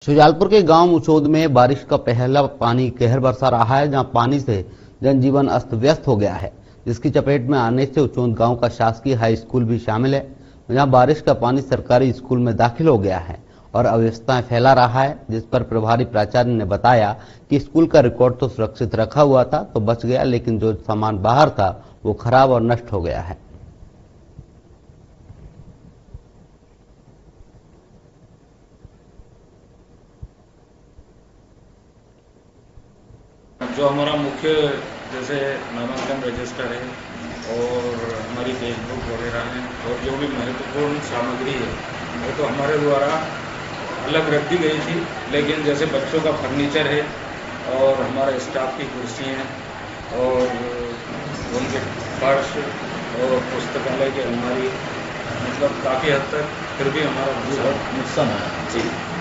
शुजालपुर के गांव मुचौद में बारिश का पहला पानी कहर बरसा रहा है, जहां पानी से जनजीवन अस्त व्यस्त हो गया है, जिसकी चपेट में आने से उचौद गांव का शासकीय हाई स्कूल भी शामिल है। जहां बारिश का पानी सरकारी स्कूल में दाखिल हो गया है और अव्यवस्थाएं फैला रहा है, जिस पर प्रभारी प्राचार्य ने बताया कि स्कूल का रिकॉर्ड तो सुरक्षित रखा हुआ था तो बच गया, लेकिन जो सामान बाहर था वो खराब और नष्ट हो गया है। जो हमारा मुख्य जैसे नामांकन रजिस्टर है और हमारी फेसबुक वगैरह है और जो भी महत्वपूर्ण सामग्री है वो तो हमारे द्वारा अलग रख दी गई थी, लेकिन जैसे बच्चों का फर्नीचर है और हमारे स्टाफ की कुर्सियाँ और उनके फर्श और पुस्तकालय की अलमारी, मतलब काफ़ी हद तक फिर भी हमारा बहुत नुकसान है जी।